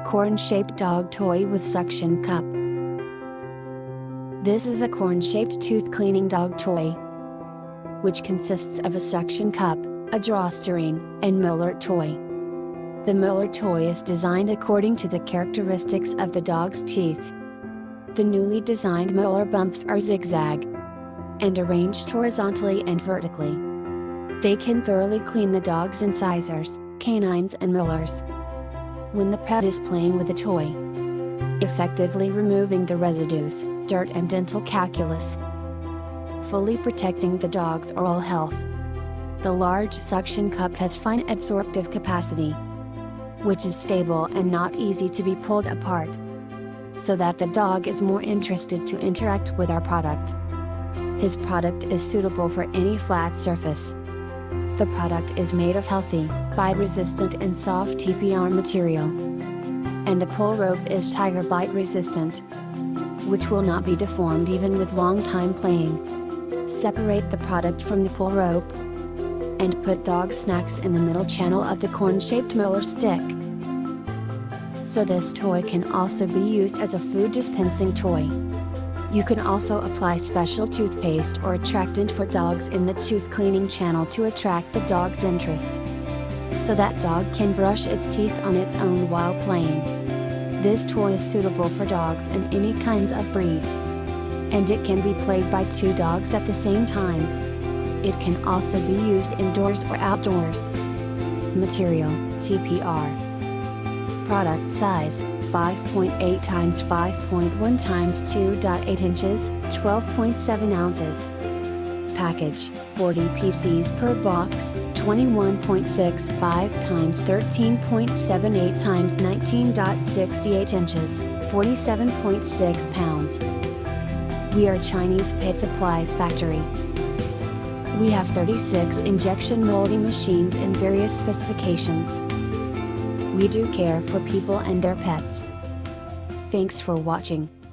Corn-shaped dog toy with suction cup. This is a corn-shaped tooth cleaning dog toy, which consists of a suction cup, a drawstring, and molar toy. The molar toy is designed according to the characteristics of the dog's teeth. The newly designed molar bumps are zigzag and arranged horizontally and vertically. They can thoroughly clean the dog's incisors, canines and molars when the pet is playing with the toy, effectively removing the residues, dirt and dental calculus, fully protecting the dog's oral health. The large suction cup has fine absorptive capacity, which is stable and not easy to be pulled apart, so that the dog is more interested to interact with our product. His product is suitable for any flat surface. The product is made of healthy, bite-resistant and soft TPR material. And the pull rope is tiger bite resistant, which will not be deformed even with long time playing. Separate the product from the pull rope and put dog snacks in the middle channel of the corn-shaped molar stick. So this toy can also be used as a food dispensing toy. You can also apply special toothpaste or attractant for dogs in the tooth cleaning channel to attract the dog's interest, so that dog can brush its teeth on its own while playing. This toy is suitable for dogs in any kinds of breeds, and it can be played by two dogs at the same time. It can also be used indoors or outdoors. Material, TPR. Product size, 5.8 x 5.1 x 2.8 inches, 12.7 ounces. Package, 40 PCs per box, 21.65 x 13.78 x 19.68 inches, 47.6 pounds. We are Chinese Pet Supplies Factory. We have 36 injection molding machines in various specifications. We do care for people and their pets. Thanks for watching.